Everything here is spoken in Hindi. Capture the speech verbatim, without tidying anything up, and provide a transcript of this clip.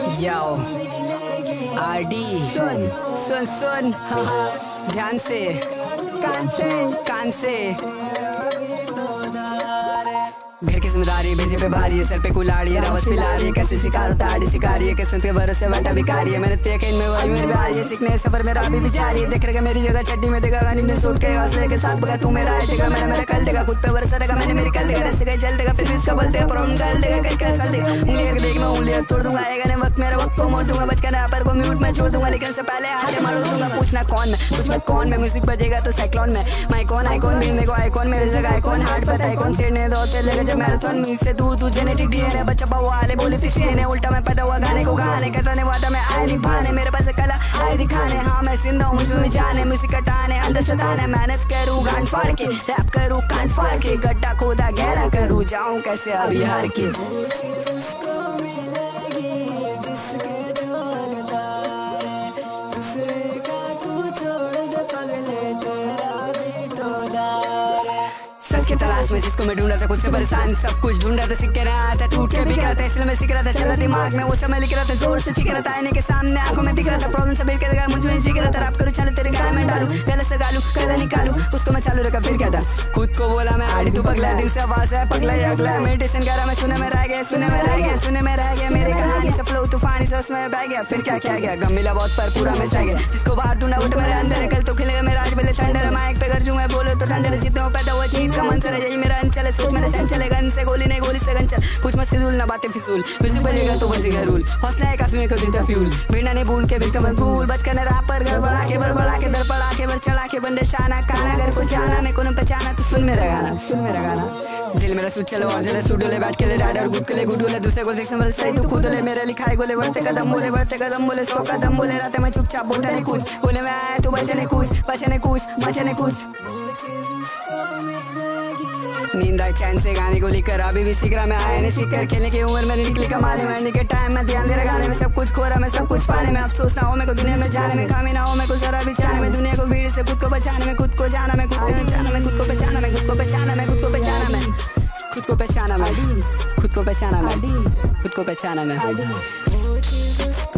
यो आरडी सुन सुन सुन ध्यान से कान से कान से घर की जिम्मेदारी भेजे पे भारी है, सर पे कुलाड़ी है, रवस पिलारी है, कैसे शिकार उतारी शिकारी है, किस्मत के भरोसे बैठा भिखारी है, मेरे तेख इनमें वही मेरी बिहारी है, सीखने सफर मेरा अभी बिचारी है, देख रहा मेरी जगह चड्डी में देगा गानी में सूट के हौसले के साथ बगा तू मेरा है देगा मेरा मेरा कल देगा खुद पे भरोसा रहेगा मैंने मेरी कल देगा रस्ते गए चल देगा फिर भी इसका बल देगा प्रॉब्लम कर देगा कहीं कल चल देगा उंगली करके देख मैं उंगली तोड़ दूंगा आएगा नहीं वक्त मेरा वक्त को मोड़ दूंगा बचकर रैपर को म्यूट में छोड़ दूंगा लेकिन से पहले हाथे मार दूंगा पूछना कौन मैं कुछ मत कौन मैं म्यूजिक बजेगा तो साइक्लोन में माई कौन आइकॉन भी मेरे को आइकॉन मेरे जगह आइकॉन हार्ट पर आइकॉन सेड़ने दो तेरे लगे जब मैराथन मी से दूर तू जेनेटिक डीएनए बच्चा बाबू वाले बोले तीसरे उल्टा मैं पैदा हुआ गाने को गाने कहता नहीं वादा मैं आए निभाने मेरे पास कला आए दिखाने हाँ मैं जिंदा हूँ मुझे जाने म्यूजिक कटाने अंदर सताने मेहनत करूँ गांड फाड़ के रैप करूँ कान फाड़ के गड्ढा खोदा गहरा करूँ जाऊँ कैसे अभी हार के के तलाश में जिसको मैं ढूंढा था खुद से परेशान सब कुछ ढूंढा था सीख के रहा था टूट के बिक रहा था इसलिए मैं सीख रहा था चला दिमाग में वो समय लिख रहा था जोर से चीख रहा था आईने के सामने आंखों में दिख रहा था प्रॉब्लम से बिल के लगा मुझे सीख रहा था रैप करूँ चलो तेरे गाय में डालू पहले से गालू पहले निकालू उसको मैं चालू रखा फिर क्या था खुद को बोला मैं आड़ी तू पगला दिल से आवाज है पगला ही अगला मेडिटेशन करा मैं सुने में रह गया सुने में रह गया सुने में रह गया मेरी कहानी से फ्लो तूफानी से उसमें बह गया फिर क्या क्या गया गम मिला बहुत पर पूरा में सह गया जिसको बाहर ढूंढा वो मेरे अंदर कल तो खिलेगा मेरा आज पहले संडर माइक पे कर जूँ मैं बोलो तो संडर जितने हो पैदा हुआ चीज का मंत्र है यही मेरा चले सोच मेरे सन चले गन से गोली नहीं गोली से गन चल कुछ मत सिजुल ना बातें फिजूल म्यूजिक बजेगा तो बजेगा रूल हौसला है काफी में को देता फ्यूल बिना नहीं भूल के बिल्कुल मकबूल बचकर ने रैप पर गड़बड़ा के बड़बड़ा के दरपड़ा के बर चढ़ा के बंदे शाना काना अगर कुछ जाना मैं कोनो पहचाना तो सुन मेरा गाना सुन मेरा गाना दिल मेरा सूट चलो और जरा सूडोले बैठ के ले डाडर और गुद के ले गुड गोले दूसरे गोल देख समझ सही तू खुद ले मेरे लिखाई गोले बढ़ते कदम बोले बढ़ते कदम बोले सौ कदम बोले रात में चुपचाप बोलता नहीं कुछ बोले मैं आया तो बचे नहीं कुछ बचे नहीं कुछ बचे नहीं कुछ नींद आई चैन से गाने को लेकर अभी भी सीख रहा मैं आया नहीं सीख कर खेलने की उम्र मैंने निकली कमाने में के टाइम में ध्यान दे रहा गाने में सब कुछ खो रहा मैं सब कुछ पाने में अफसोस ना हो मैं को दुनिया में जाने में खामी ना हो मैं को जरा बिचाने में दुनिया को भीड़ से खुद को बचाने में खुद को जाना मैं खुद को जाना मैं खुद को पहचाना मैं खुद को पहचाना मैं खुद को पहचाना मैं खुद को पहचाना मैं खुद को पहचाना मैं खुद को पहचाना मैं